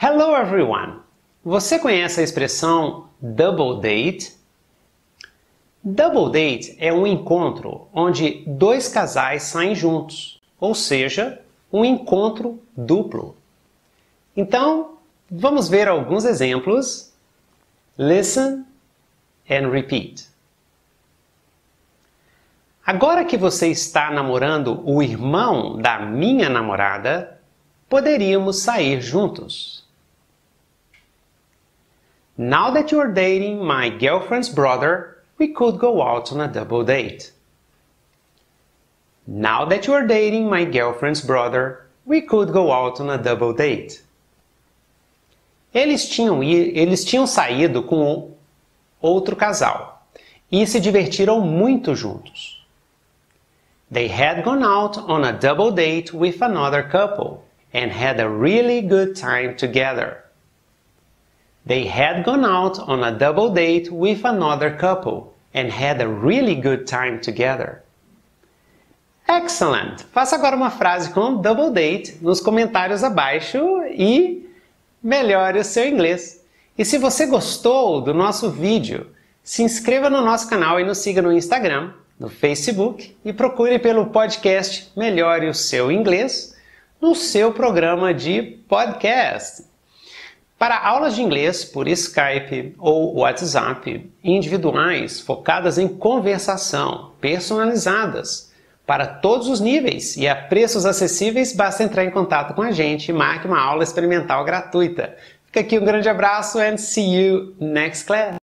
Hello everyone! Você conhece a expressão double date? Double date é um encontro onde dois casais saem juntos, ou seja, um encontro duplo. Então, vamos ver alguns exemplos. Listen and repeat. Agora que você está namorando o irmão da minha namorada, poderíamos sair juntos. Now that you're dating my girlfriend's brother, we could go out on a double date. Now that you're dating my girlfriend's brother, we could go out on a double date. Eles tinham saído com outro casal e se divertiram muito juntos. They had gone out on a double date with another couple and had a really good time together. They had gone out on a double date with another couple and had a really good time together. Excellent! Faça agora uma frase com double date nos comentários abaixo e melhore o seu inglês. E se você gostou do nosso vídeo, se inscreva no nosso canal e nos siga no Instagram, no Facebook e procure pelo podcast Melhore o Seu Inglês no seu programa de podcast. Para aulas de inglês por Skype ou WhatsApp, individuais, focadas em conversação, personalizadas, para todos os níveis e a preços acessíveis, basta entrar em contato com a gente e marque uma aula experimental gratuita. Fica aqui um grande abraço and see you next class!